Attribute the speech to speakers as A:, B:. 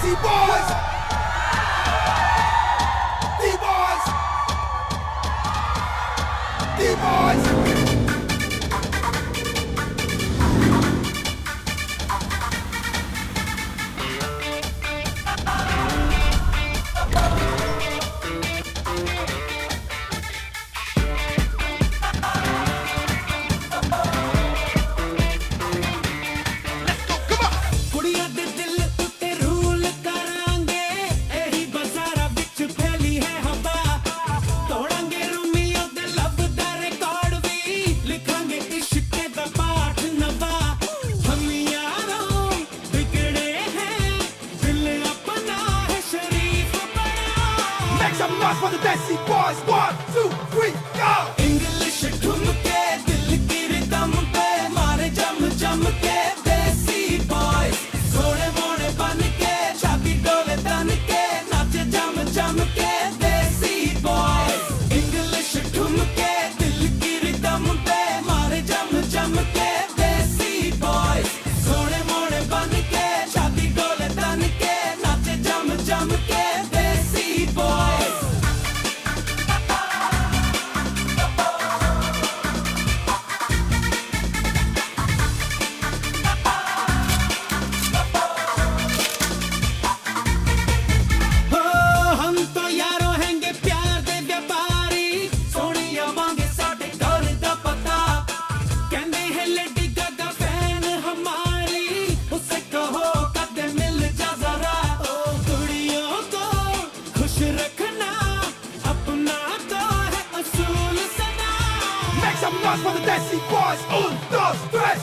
A: Desi boys. D-boys. D-boys. Some noise for the Desi boys. 1, 2, 3, go.
B: English ठुमके दिल की rhythm पे मारे जम जम के देसी boys. सोने मोने बन के छाती डोले तन के नाचे जम जम के देसी boys. English ठुमके दिल की रिदम पे मारे जम जम के देसी boys. सोने मोने बन के छाती डोले तन के नाचे जम जम के देसी boys.
A: Some noise for the Desi boys. 1, 2, 3.